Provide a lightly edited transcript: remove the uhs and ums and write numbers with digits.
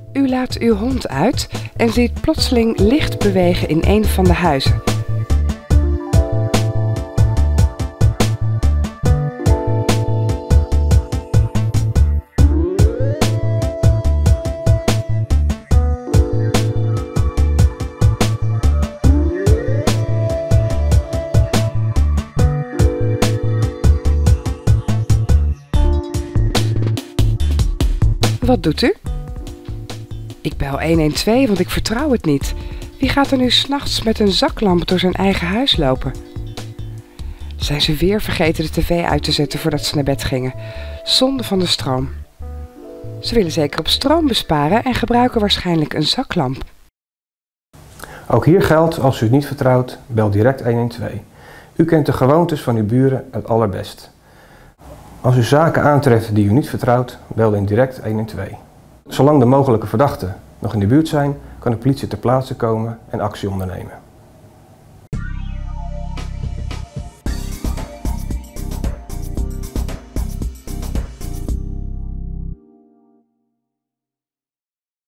U laat uw hond uit en ziet plotseling licht bewegen in een van de huizen. Wat doet u? Ik bel 112, want ik vertrouw het niet. Wie gaat er nu 's nachts met een zaklamp door zijn eigen huis lopen? Zijn ze weer vergeten de tv uit te zetten voordat ze naar bed gingen? Zonde van de stroom. Ze willen zeker op stroom besparen en gebruiken waarschijnlijk een zaklamp. Ook hier geldt, als u het niet vertrouwt, bel direct 112. U kent de gewoontes van uw buren het allerbest. Als u zaken aantreft die u niet vertrouwt, bel dan direct 112. Zolang de mogelijke verdachten nog in de buurt zijn, kan de politie ter plaatse komen en actie ondernemen.